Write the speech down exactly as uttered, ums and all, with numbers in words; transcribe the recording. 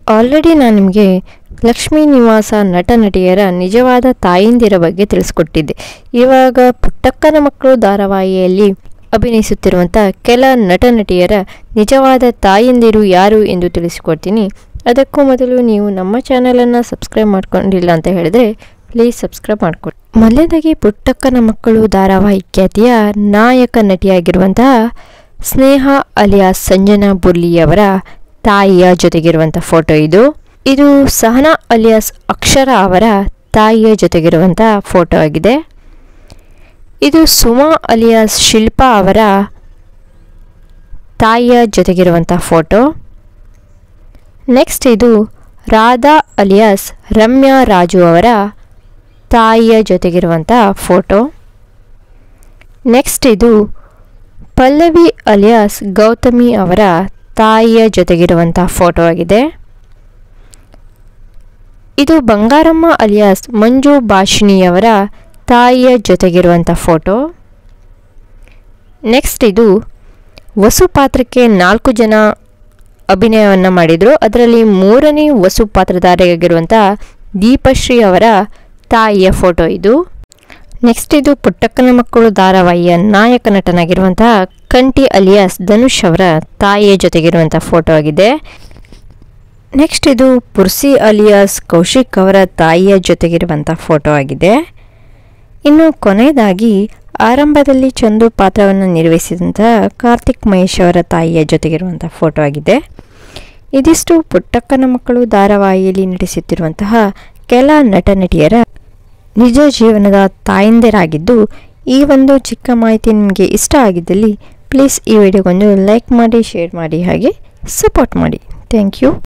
Already ನಾನು ನಿಮಗೆ ಲಕ್ಷ್ಮೀ ನಿವಾಸ ನಟ ನಟಿಯರ ನಿಜವಾದ ತಾಯಿಂದಿರ ಬಗ್ಗೆ ತಿಳಿಸ್ಕೊಟ್ಟಿದ್ದೆ. ಇವಾಗ ಪುಟ್ಟಕ್ಕನ ಮಕ್ಕಳು ಧಾರಾವಾಹಿಯಲ್ಲಿ ಅಭಿನಯಿಸುತ್ತಿರುವಂಥ ಕೆಲ ನಟ ನಟಿಯರ ನಿಜವಾದ ತಾಯಿಂದಿರು ಯಾರು ಎಂದು ತಿಳಿಸಿಕೊಡ್ತೀನಿ. ಅದಕ್ಕೂ ಮೊದಲು ನೀವು ನಮ್ಮ ಚಾನಲನ್ನು ಸಬ್ಸ್ಕ್ರೈಬ್ ಮಾಡ್ಕೊಂಡಿಲ್ಲ ಅಂತ ಹೇಳಿದ್ರೆ ಪ್ಲೀಸ್ ಸಬ್ಸ್ಕ್ರೈಬ್ ಮಾಡಿಕೊಡಿ. ಮೊದಲನೇದಾಗಿ ಪುಟ್ಟಕ್ಕನ ಮಕ್ಕಳು ಧಾರಾವಾಹಿ ಖ್ಯಾತಿಯ ನಾಯಕ ನಟಿಯಾಗಿರುವಂತಹ ಸ್ನೇಹ ಅಲಿಯಾಸ್ ಸಂಜನಾ ಬುರ್ಲಿಯವರ ತಾಯಿಯ ಜೊತೆಗಿರುವಂಥ ಫೋಟೋ ಇದು. ಇದು ಸಹನಾ ಅಲಿಯಾಸ್ ಅಕ್ಷರ ಅವರ ತಾಯಿಯ ಜೊತೆಗಿರುವಂಥ ಫೋಟೋ ಆಗಿದೆ. ಇದು ಸುಮಾ ಅಲಿಯಾಸ್ ಶಿಲ್ಪಾ ಅವರ ತಾಯಿಯ ಜೊತೆಗಿರುವಂಥ ಫೋಟೋ. ನೆಕ್ಸ್ಟ್ ಇದು ರಾಧಾ ಅಲಿಯಾಸ್ ರಮ್ಯಾ ರಾಜು ಅವರ ತಾಯಿಯ ಜೊತೆಗಿರುವಂಥ ಫೋಟೋ. ನೆಕ್ಸ್ಟ್ ಇದು ಪಲ್ಲವಿ ಅಲಿಯಾಸ್ ಗೌತಮಿ ಅವರ ತಾಯಿಯ ಜೊತೆಗಿರುವಂಥ ಫೋಟೋ ಆಗಿದೆ. ಇದು ಬಂಗಾರಮ್ಮ ಅಲಿಯಾಸ್ ಮಂಜು ಭಾಷಿಣಿಯವರ ತಾಯಿಯ ಜೊತೆಗಿರುವಂಥ ಫೋಟೋ. ನೆಕ್ಸ್ಟ್ ಇದು ವಸು ಪಾತ್ರಕ್ಕೆ ನಾಲ್ಕು ಜನ ಅಭಿನಯವನ್ನು ಮಾಡಿದರು. ಅದರಲ್ಲಿ ಮೂರನೇ ವಸು ಪಾತ್ರಧಾರಿಯಾಗಿರುವಂಥ ದೀಪಶ್ರೀ ಅವರ ತಾಯಿಯ ಫೋಟೋ ಇದು. ನೆಕ್ಸ್ಟ್ ಇದು ಪುಟ್ಟಕ್ಕನ ಮಕ್ಕಳು ಧಾರಾವಾಹಿಯ ನಾಯಕ ನಟನಾಗಿರುವಂತಹ ಕಂಠಿ ಅಲಿಯಾಸ್ ಧನುಷ್ ಅವರ ತಾಯಿಯ ಜೊತೆಗಿರುವಂಥ ಫೋಟೋ ಆಗಿದೆ. ನೆಕ್ಸ್ಟ್ ಇದು ಪುರ್ಸಿ ಅಲಿಯಾಸ್ ಕೌಶಿಕ್ ಅವರ ತಾಯಿಯ ಜೊತೆಗಿರುವಂಥ ಫೋಟೋ ಆಗಿದೆ. ಇನ್ನು ಕೊನೆಯದಾಗಿ ಆರಂಭದಲ್ಲಿ ಚಂದು ಪಾತ್ರವನ್ನು ನಿರ್ವಹಿಸಿದಂತಹ ಕಾರ್ತಿಕ್ ಮಹೇಶ್ ಅವರ ತಾಯಿಯ ಜೊತೆಗಿರುವಂಥ ಫೋಟೋ ಆಗಿದೆ. ಇದಿಷ್ಟು ಪುಟ್ಟಕ್ಕನ ಮಕ್ಕಳು ಧಾರಾವಾಹಿಯಲ್ಲಿ ನಟಿಸುತ್ತಿರುವಂತಹ ಕೆಲ ನಟ ನಟಿಯರ ನಿಜ ಜೀವನದ ತಾಯಂದಿರಾಗಿದ್ದು, ಈ ಒಂದು ಚಿಕ್ಕ ಮಾಹಿತಿ ನಿಮಗೆ ಇಷ್ಟ ಆಗಿದ್ದಲ್ಲಿ ಪ್ಲೀಸ್ ಈ ವಿಡಿಯೋಗೊಂದು ಲೈಕ್ ಮಾಡಿ, ಶೇರ್ ಮಾಡಿ, ಹಾಗೆ ಸಪೋರ್ಟ್ ಮಾಡಿ. Thank you.